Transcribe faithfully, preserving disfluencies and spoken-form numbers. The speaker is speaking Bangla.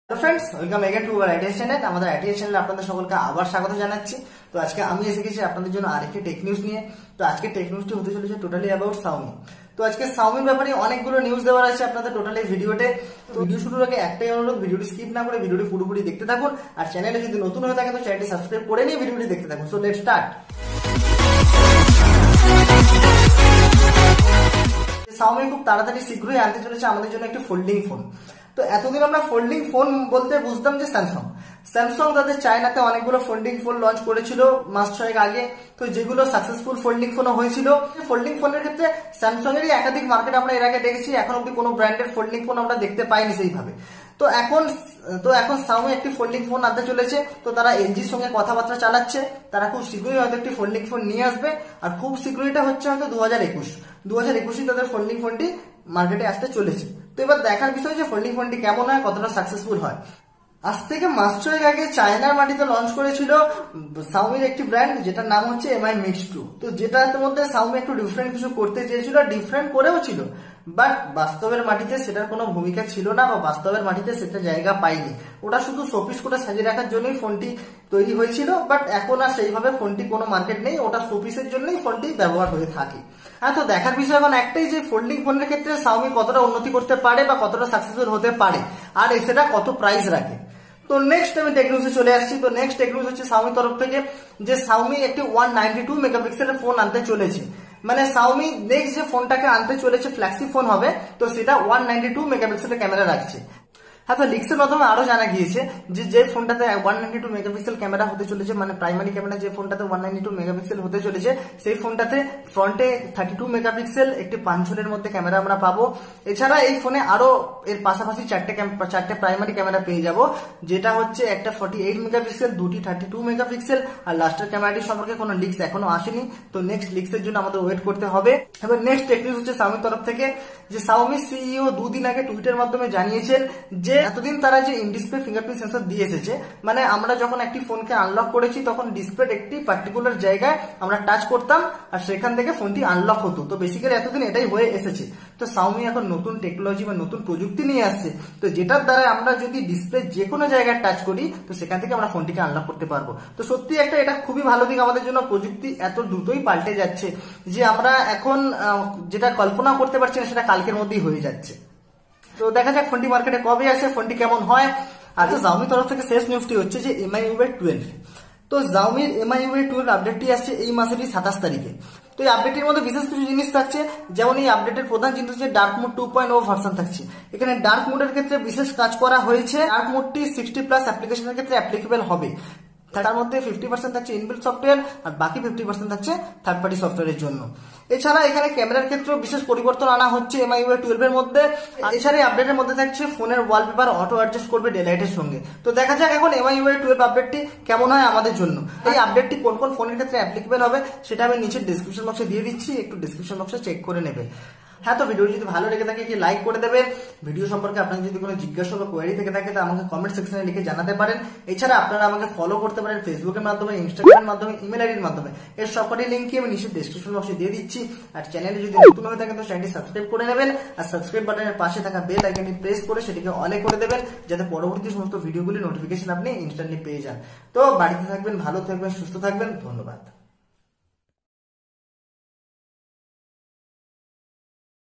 তো friends welcome again to our idea channel. আমাদের আইডিয়া চ্যানেলে আপনাদের সকলকে আবার স্বাগত জানাচ্ছি। তো আজকে আমি এসে গেছি আপনাদের জন্য আরেকটি টেক নিউজ নিয়ে। তো আজকে টেক নিউজটি হতে চলেছে টোটালি অ্যাবাউট Xiaomi। তো আজকে Xiaomiর ব্যাপারে অনেকগুলো নিউজ দেওয়ার আছে আপনাদের টোটালি ভিডিওতে। তো ভিডিও শুরুর আগে একটাই অনুরোধ, ভিডিওটি স্কিপ না করে ভিডিওটি পুরোপুরি দেখতে থাকুন। আর চ্যানেলে যদি নতুন হয়ে থাকে তো চ্যানেলটি সাবস্ক্রাইব করে নিয়ে ভিডিওটি দেখতে থাকুন। So let's start. Xiaomi খুব তাড়াতাড়ি শীঘ্রই আনতে চলেছে আমাদের জন্য একটি ফোল্ডিং ফোন। তো এতদিন আমরা ফোল্ডিং ফোন বলতে বুঝতাম যে স্যামসাং স্যামসাং তাদের চায়নাতে অনেকগুলো ফোল্ডিং ফোন লঞ্চ করেছিল মাস ছয়েক আগে। তো যেগুলো সাকসেসফুল ফোল্ডিং ফোন হয়েছিল, ফোল্ডিং ফোনের ক্ষেত্রে স্যামসাং এরই একাধিক মার্কেট আমরা এর আগে দেখেছি। এখন অব্দি কোনো ব্র্যান্ডের ফোল্ডিং ফোন আমরা দেখতে পাইনি সেইভাবে। তো এখন তো এখন Xiaomi একটি ফোল্ডিং ফোন আনতে চলেছে। তো তারা এলজির সঙ্গে কথাবার্তা চালাচ্ছে, তারা খুব শীঘ্রই হয়তো একটি ফোল্ডিং ফোন নিয়ে আসবে। আর খুব শীঘ্রই এটা হচ্ছে হয়তো দু হাজার একুশ দু হাজার একুশই তাদের ফোল্ডিং ফোনটি মার্কেটে আসতে চলেছে। তো এবার দেখার বিষয় যে ফোল্ডিং ফোনটি কেমন হয়, কতটা সাকসেসফুল হয়। আজ থেকে মাস ছয়েক আগে চায়নার মাটিতে লঞ্চ করেছিল Xiaomiর একটি ব্র্যান্ড, যেটার নাম হচ্ছে এম আই মিক্স টু। তো যেটার মধ্যে Xiaomi একটু ডিফারেন্ট কিছু করতে চেয়েছিল, ডিফারেন্ট করেও ছিল, বাট বাস্তবের মাটিতে সেটার কোনো ভূমিকা ছিল না, বা বাস্তবের মাটিতে সেটা জায়গা পায়নি। ওটা শুধু শোপিস করে সাজিয়ে রাখার জন্যই ফোনটি তৈরি হয়েছিল। বাট এখন আর সেইভাবে ফোনটি কোনো মার্কেট নেই, ওটা শোপিসের জন্যই ফোনটি ব্যবহার হয়ে থাকে। হ্যাঁ, তো দেখার বিষয় এখন একটাই যে ফোল্ডিং ফোনের ক্ষেত্রে Xiaomi কতটা উন্নতি করতে পারে বা কতটা সাকসেসফুল হতে পারে, আর সেটা কত প্রাইস রাখে। তো নেক্সট আমি টেক নিউজে চলে আসছি। তো নেক্সট টেক নিউজ হচ্ছে Xiaomi তরফ থেকে যে Xiaomi একটি ওয়ান নাইনটি টু মেগাপিক্সেলের ফোন আনতে চলেছে। মানে Xiaomi নেক্সট যে ফোনটাকে আনতে চলেছে ফ্ল্যাগশিপ ফোন হবে, তো সেটা ওয়ান নাইনটি টু মেগাপিক্সেলের ক্যামেরা রাখছে। হ্যাঁ, তো লিক্সের মাধ্যমে আরো জানা গিয়েছে যে যে ফোনটাতে one ninety two megapixel camera হতে চলেছে, মানে প্রাইমারি ক্যামেরা যে ফোনটাতে ওয়ান নাইনটি টু মেগাপিক্সেল হতে চলেছে, সেই ফোনটাতে ফ্রন্টে থার্টি টু মেগাপিক্সেল একটি পাঁচজনের মধ্যে ক্যামেরা আমরা পাবো। এছাড়া এই ফোনে আরো এর পাশাপাশি চারটে চারটে প্রাইমারি ক্যামেরা পেয়ে যাব, যেটা হচ্ছে একটা ফর্টি এইট মেগাপিক্সেল, দুটি থার্টি টু মেগাপিক্সেল। আর লাস্টের ক্যামেরাটি সম্পর্কে কোনো লিক্স এখনো আসেনি। তো নেক্সট লিক্সের জন্য আমাদের ওয়েট করতে হবে। এবার নেক্সট টেক নিউজ হচ্ছে Xiaomi তরফ থেকে যে Xiaomi সিইও দুদিন আগে টুইটের মাধ্যমে জানিয়েছেন যে এতদিন তারা যে ইন ডিসপ্লে ফিঙ্গারপ্রিন্ট সেন্সর দিয়ে এসেছে, মানে আমরা যখন একটি ফোনকে আনলক করেছি তখন ডিসপ্লের একটি পার্টিকুলার জায়গায় আমরা টাচ করতাম আর সেখান থেকে ফোনটি আনলক হতো। তো বেসিক্যালি এতদিন এটাই হয়ে এসেছে। তো Xiaomi এখন নতুন টেকনোলজি বা নতুন প্রযুক্তি নিয়ে আসছে, তো যেটার দ্বারা আমরা যদি ডিসপ্লে যে কোনো জায়গায় টাচ করি তো সেখান থেকে আমরা ফোনটিকে আনলক করতে পারবো। তো সত্যি একটা এটা খুবই ভালো দিক আমাদের জন্য। প্রযুক্তি এত দ্রুতই পাল্টে যাচ্ছে যে আমরা এখন যেটা কল্পনা করতে পারছি না সেটা কালকের মধ্যেই হয়ে যাচ্ছে। তো দেখা যাক ফোনটি মার্কেটে কবে আসে, ফোনটি কেমন হয়। আর তো Xiaomi তরফ থেকে শেষ নিউজটি হচ্ছে যে M I U I twelve. তো Xiaomiর M I U I twelve আপডেটটি আসছে এই মাসেরই সাতাশ তারিখে। তো এই আপডেটের মধ্যে বিশেষ কিছু জিনিস থাকছে, যেমন এই আপডেটের প্রধান জিনিস হচ্ছে dark mode two point O version থাকছে। এখানে ডার্ক মোডের ক্ষেত্রে বিশেষ কাজ করা হয়েছে। ডার্ক মোডটি সিক্সটি প্লাস অ্যাপ্লিকেশনের ক্ষেত্রে অ্যাপ্লিকেবল হবে। তার মধ্যে ফিফটি পার্সেন্ট থাকছে ইনবিল্ট সফটওয়্যার আর বাকি ফিফটি পার্সেন্ট থাকছে থার্ড পার্টি সফটওয়্যারের জন্য। এছাড়া এখানে ক্যামেরার ক্ষেত্রেও বিশেষ পরিবর্তন আনা হচ্ছে M I U I twelve এর মধ্যে। এছাড়া এই আপডেটের মধ্যে থাকছে ফোনের ওয়ালপেপার অটো অ্যাডজাস্ট করবে ডেলাইটের সঙ্গে। তো দেখা যাক এখন M I U I twelve আপডেটটি কেমন হয় আমাদের জন্য। এই আপডেটটি কোন কোন ফোনের ক্ষেত্রে অ্যাপ্লিকেবল হবে সেটা আমি নিচে ডিসক্রিপশন বক্সে দিয়ে দিচ্ছি, একটু ডিসক্রিপশন বক্সে চেক করে নেবে। হ্যাঁ, তো ভিডিও যদি ভালো লেগে থাকে কি লাইক করে দেবেন। ভিডিও সম্পর্কে আপনার যদি কোনো জিজ্ঞাসা বা কোয়েরি থেকে থাকে তা আমাকে কমেন্ট সেকশনে লিখে জানাতে পারেন। এছাড়া আপনারা আমাকে ফলো করতে পারেন ফেসবুকের মাধ্যমে, ইনস্টাগ্রামের মাধ্যমে, ইমেল আইডির মাধ্যমে। এর সবকটি লিঙ্কই আমি নিচে ডেসক্রিপশন বক্সে দিয়ে দিচ্ছি। আর চ্যানেলে যদি নতুন হয়ে থাকেন তো চ্যানেলটি সাবস্ক্রাইব করে নেবেন। আর সাবস্ক্রাইব বাটনের পাশে থাকা বেল আইকনটি প্রেস করে সেটিকে অলে করে দেবেন, যাতে পরবর্তী সমস্ত ভিডিওগুলি নোটিফিকেশন আপনি ইনস্ট্যান্টলি পেয়ে যান। তো বাড়িতে থাকবেন, ভালো থাকবেন, সুস্থ থাকবেন। ধন্যবাদ।